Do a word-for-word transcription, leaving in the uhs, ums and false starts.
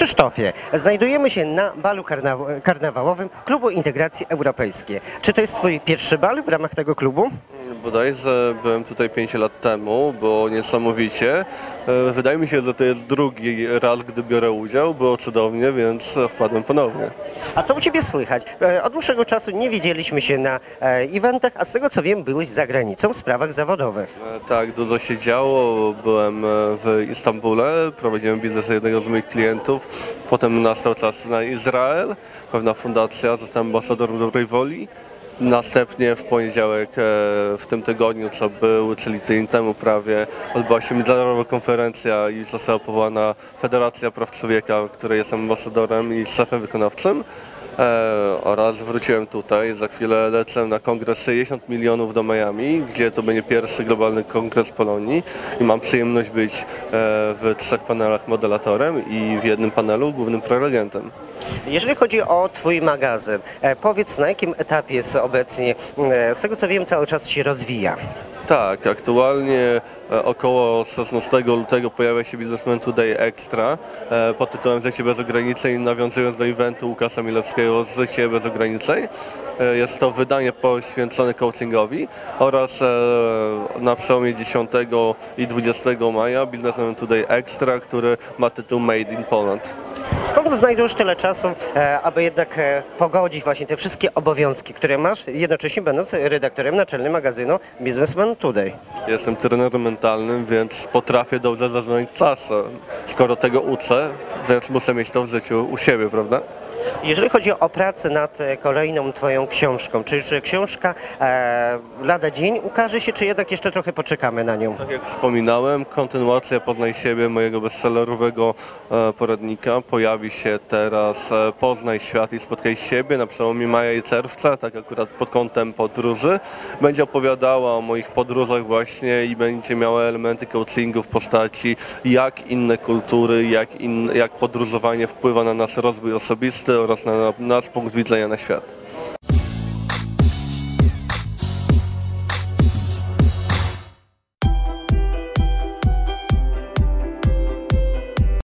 Krzysztofie, znajdujemy się na balu karnaw- karnawałowym Klubu Integracji Europejskiej. Czy to jest Twój pierwszy bal w ramach tego klubu? Bodajże byłem tutaj pięć lat temu, było niesamowicie. E, Wydaje mi się, że to jest drugi raz, gdy biorę udział, było cudownie, więc wpadłem ponownie. A co u Ciebie słychać? E, Od dłuższego czasu nie widzieliśmy się na e, eventach, a z tego co wiem, byłeś za granicą w sprawach zawodowych. E, Tak, dużo się działo, byłem e, w Istambule, prowadziłem biznes jednego z moich klientów, potem nastał czas na Izrael, pewna fundacja, zostałem ambasadorem dobrej woli. Następnie w poniedziałek e, w tym tygodniu, co był, czyli tydzień temu prawie, odbyła się międzynarodowa konferencja i została powołana Federacja Praw Człowieka, której jestem ambasadorem i szefem wykonawczym. E, oraz wróciłem tutaj, za chwilę lecę na kongres sześćdziesiąt milionów do Miami, gdzie to będzie pierwszy globalny kongres Polonii i mam przyjemność być e, w trzech panelach moderatorem i w jednym panelu głównym prelegentem. Jeżeli chodzi o Twój magazyn, e, powiedz na jakim etapie jest obecnie, e, z tego co wiem, cały czas się rozwija. Tak, aktualnie e, około szesnastego lutego pojawia się Businessman Today Extra e, pod tytułem Życie bez ograniczeń, nawiązując do eventu Łukasza Milewskiego Życie bez ograniczeń. E, Jest to wydanie poświęcone coachingowi oraz e, na przełomie dziesiątego i dwudziestego maja Businessman Today Extra, który ma tytuł Made in Poland. Skąd znajdujesz tyle czasu, e, aby jednak e, pogodzić właśnie te wszystkie obowiązki, które masz, jednocześnie będąc redaktorem naczelnym magazynu Businessman Today? Jestem trenerem mentalnym, więc potrafię dobrze zarządzać czasem. Skoro tego uczę, więc muszę mieć to w życiu u siebie, prawda? Jeżeli chodzi o pracę nad e, kolejną Twoją książką, czy już książka e, lada dzień ukaże się, czy jednak jeszcze trochę poczekamy na nią? Tak jak wspominałem, kontynuacja Poznaj siebie, mojego bestsellerowego e, poradnika, pojawi się teraz e, Poznaj świat i spotkaj siebie na przełomie maja i czerwca, tak akurat pod kątem podróży. Będzie opowiadała o moich podróżach właśnie i będzie miała elementy coachingu w postaci jak inne kultury, jak, in, jak podróżowanie wpływa na nasz rozwój osobisty oraz na, na nasz punkt widzenia na świat.